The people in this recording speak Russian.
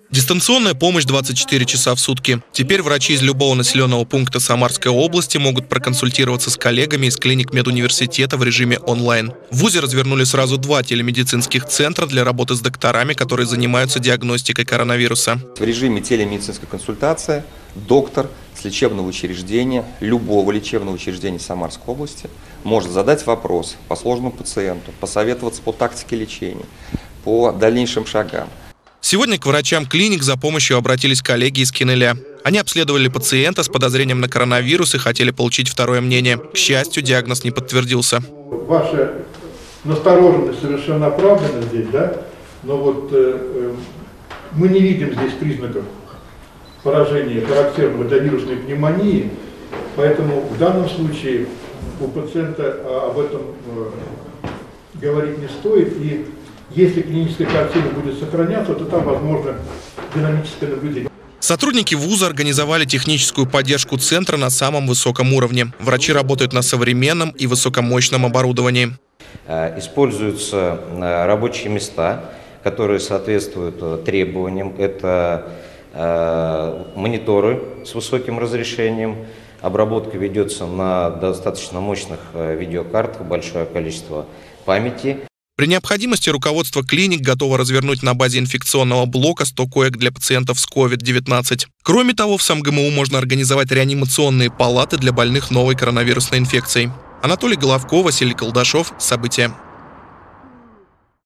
Дистанционная помощь 24 часа в сутки. Теперь врачи из любого населенного пункта Самарской области могут проконсультироваться с коллегами из клиник медуниверситета в режиме онлайн. В ВУЗе развернули сразу 2 телемедицинских центра для работы с докторами, которые занимаются диагностикой коронавируса. В режиме телемедицинской консультации доктор с лечебного учреждения, любого лечебного учреждения Самарской области, может задать вопрос по сложному пациенту, посоветоваться по тактике лечения, по дальнейшим шагам. Сегодня к врачам клиник за помощью обратились коллеги из Кинеля. Они обследовали пациента с подозрением на коронавирус и хотели получить второе мнение. К счастью, диагноз не подтвердился. Ваша настороженность совершенно оправдана здесь, да? Но вот мы не видим здесь признаков поражения, характерного для вирусной пневмонии, поэтому в данном случае у пациента об этом говорить не стоит. И если клиническая картина будет сохраняться, то там возможно динамическое наблюдение. Сотрудники вуза организовали техническую поддержку центра на самом высоком уровне. Врачи работают на современном и высокомощном оборудовании. Используются рабочие места, которые соответствуют требованиям. Это мониторы с высоким разрешением. Обработка ведется на достаточно мощных видеокартах, большое количество памяти. При необходимости руководство клиник готово развернуть на базе инфекционного блока 100 коек для пациентов с COVID-19. Кроме того, в СамГМУ можно организовать реанимационные палаты для больных новой коронавирусной инфекцией. Анатолий Головко, Василий Колдашов. События.